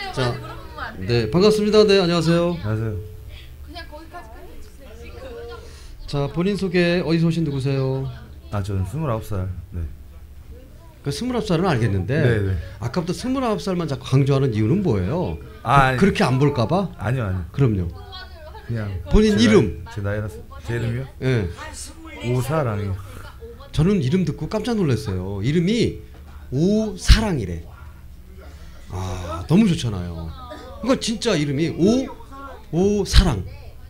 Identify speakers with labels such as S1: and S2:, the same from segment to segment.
S1: 자, 네 반갑습니다. 네 안녕하세요.
S2: 안녕하세요.
S1: 자 본인 소개 어디서 오신 누구세요?
S2: 아 저는 29살. 네.
S1: 그 29살은 알겠는데
S2: 네네.
S1: 아까부터 29살만 자꾸 강조하는 이유는 뭐예요?
S2: 아
S1: 그렇게 안 볼까봐?
S2: 아니요.
S1: 그럼요.
S2: 그냥
S1: 본인
S2: 제
S1: 이름.
S2: 제 나이라서 제 이름이요?
S1: 예.
S2: 오사랑이요.
S1: 저는 이름 듣고 깜짝 놀랐어요. 이름이 오사랑이래. 아 너무 좋잖아요. 그러니까 진짜 이름이 오사랑.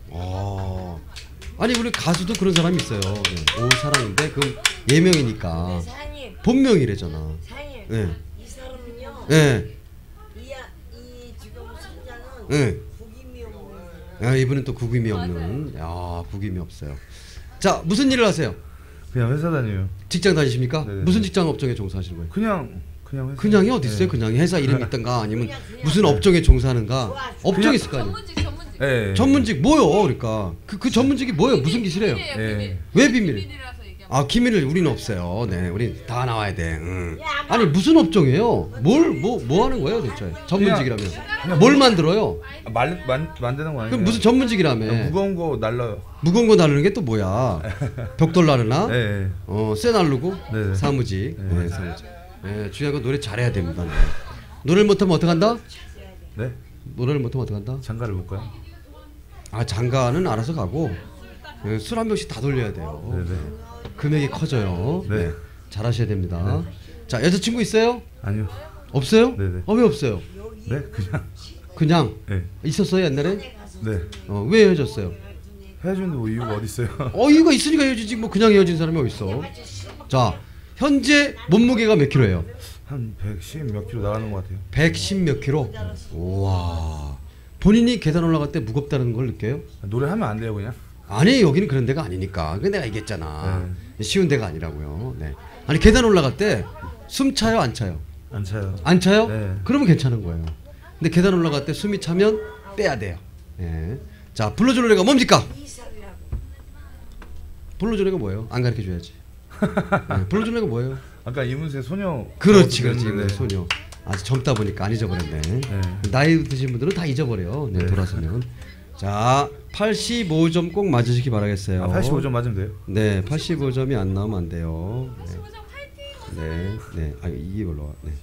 S1: 아니 우리 가수도 그런 사람이 있어요. 네. 오사랑인데 그 예명이니까 본명이래잖아.
S3: 사장님,
S1: 네.
S3: 이 사람은요.
S1: 네.
S3: 이 지금 선자는
S1: 네.
S3: 국임이 없는.
S1: 아, 이분은 또 국임이 없는. 야 국임이 없어요. 자 무슨 일을 하세요?
S2: 그냥 회사 다녀요.
S1: 직장 다니십니까?
S2: 네네.
S1: 무슨 직장 업종에 종사하시는 거예요?
S2: 그냥 회사.
S1: 그냥이 어디 있어요?
S2: 네.
S1: 그냥 회사 이름이 있던가 아니면 무슨 업종에 종사하는가? 업종이 있을 거 아니에요?
S4: 전문직.
S2: 네.
S1: 전문직 뭐요? 그러니까 그 전문직이 뭐예요? 무슨 기술이에요?
S2: 네.
S1: 왜 비밀이에요?
S4: 비밀이라서 얘기하면.
S1: 아 기밀을 우리는 없어요. 네, 우리 다 나와야 돼. 아니 무슨 업종이에요? 뭐 하는 거예요, 대체? 전문직이라면 뭘 만들어요?
S2: 만드는 거 아니에요?
S1: 그럼 무슨 전문직이라며?
S2: 무거운 거 날라요.
S1: 무거운 거 나르는 게 또 뭐야? 벽돌 나르나?
S2: 네.
S1: 쇠 나르고?
S2: 네네.
S1: 사무직.
S2: 네.
S1: 네, 사무직. 네, 중요한 건 노래 잘해야 됩니다. 네. 노래를 못하면 어떡한다?
S2: 네.
S1: 노래를 못하면 어떡한다?
S2: 장가를 못 가요?
S1: 아 장가는 알아서 가고 술 한 병씩 다 돌려야 돼요.
S2: 네네.
S1: 금액이 커져요.
S2: 네.
S1: 네. 잘하셔야 됩니다. 자 여자친구 있어요?
S2: 아니요.
S1: 없어요?
S2: 네네.
S1: 왜 없어요?
S2: 네 그냥.
S1: 그냥
S2: 네.
S1: 있었어요 옛날에?
S2: 네.
S1: 왜 헤어졌어요?
S2: 헤어지는데 뭐 이유가 어디 있어요?
S1: 이유가 있으니까 헤어지지 뭐 그냥 헤어진 사람이 어디 있어? 자 현재 몸무게가 몇 킬로예요?
S2: 한 110 몇 킬로 나가는 것 같아요.
S1: 110 몇 킬로? 우와. 본인이 계단 올라갈 때 무겁다는 걸 느껴요?
S2: 노래하면 안 돼요 그냥?
S1: 아니 여기는 그런 데가 아니니까. 그 내가 얘기했잖아. 쉬운 데가 아니라고요. 네. 아니 계단 올라갈 때 숨 차요 안 차요?
S2: 안 차요.
S1: 안 차요?
S2: 네.
S1: 그러면 괜찮은 거예요. 근데 계단 올라갈 때 숨이 차면 빼야 돼요. 네. 자 불러줄 노래가 뭡니까? 불러줄 노래가 뭐예요? 안 가르쳐 줘야지. 네. 불러줄 노래가 뭐예요?
S2: 아까 이문세 소녀.
S1: 그렇지
S2: 네.
S1: 소녀. 아직 젊다 보니까 안 잊어버렸네.
S2: 네.
S1: 나이 드신 분들은 다 잊어버려요. 네,
S2: 네.
S1: 돌아서면. 자 85점 꼭 맞으시기 바라겠어요.
S2: 85점 맞으면 돼요?
S1: 네 85점이 안 나오면 안 돼요. 네. 아 이걸로 와. 네.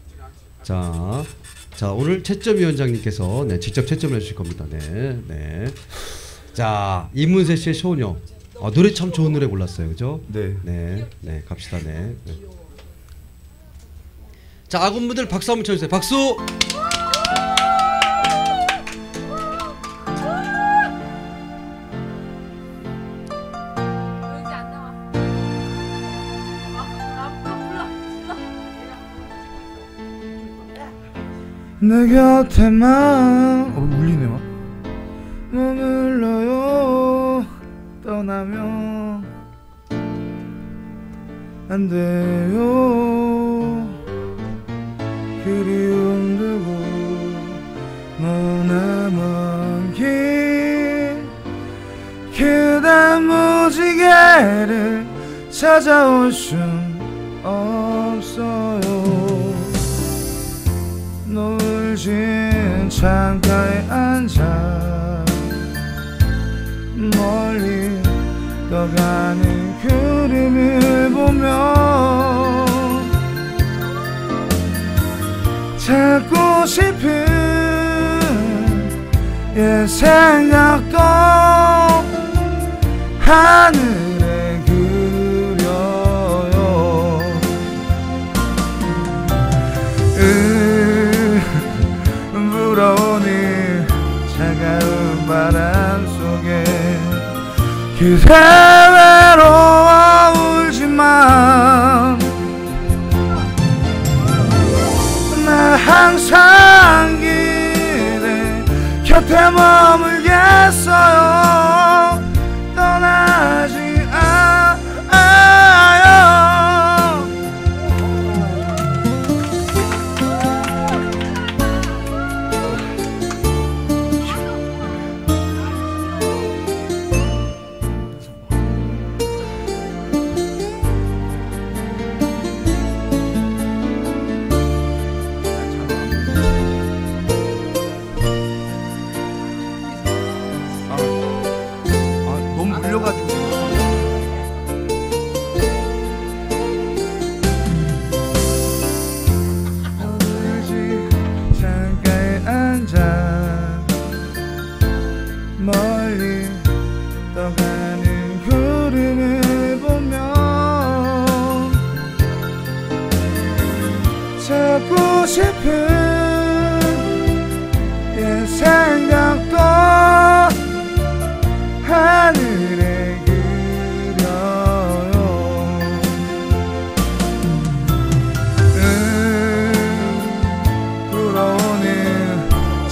S1: 자 오늘 채점위원장님께서 네 직접 채점을 해주실 겁니다. 네. 자 이문세 씨의 소녀. 노래 참 좋은 노래 골랐어요, 그죠?
S2: 네.
S1: 네 갑시다. 네. 자 아군분들 박수 한번 쳐주세요. 박수.
S4: 여기 안 나와.
S2: 내 곁에만 울리네 막 머물러요. 떠나면 안 돼요. 그리움 두고 머나먼 길 그대 무지개를 찾아올 순 없어요. 노을진 창가에 앉아 멀리 떠가는 그림을 보며 찾고 싶은 옛 생각도 하늘에 그려요. 불어오는 차가운 바람 속에 그대 외로워 울지만 나 항상 그대 곁에 머물겠어요. 떠나지 않아요.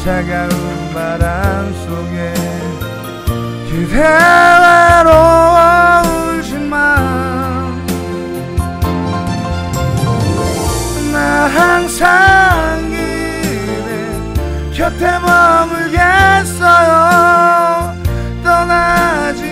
S2: 차가운 바람 속에 그대 외로워 울지만 나 항상 그대 곁에 머물겠어요 떠나지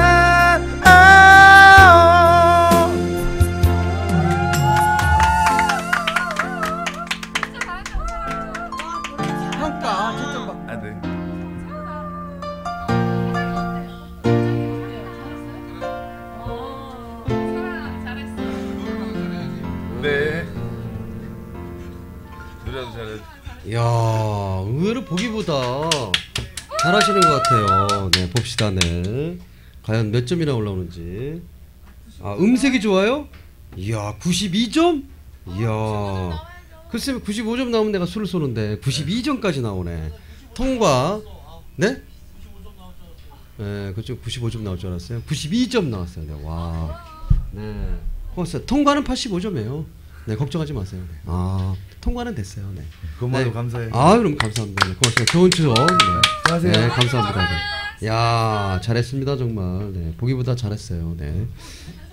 S4: 평가 채점 받.
S2: 아, 네. 네. 노래도 잘해.
S1: 이야, 의외로 보기보다 잘하시는 것 같아요. 네, 봅시다. 네, 과연 몇 점이나 올라오는지. 아, 음색이 좋아요? 이야, 92점? 이야, 글쎄 95점 나오면 내가 술을 쏘는데 92점까지 나오네. 통과. 네? 네, 그쪽 95점 나올 줄 알았어요. 92점 나왔어요. 네, 와. 네, 고맙습니다. 통과는 85점이에요. 네, 걱정하지 마세요. 네. 아, 통과는 됐어요. 네.
S2: 그것만도
S1: 네.
S2: 감사해요.
S1: 아, 그럼 감사합니다. 네, 고맙습니다. 좋은 추억. 네.
S2: 수고하세요.
S1: 네, 감사합니다. 네. 야, 잘했습니다 정말. 네, 보기보다 잘했어요. 네.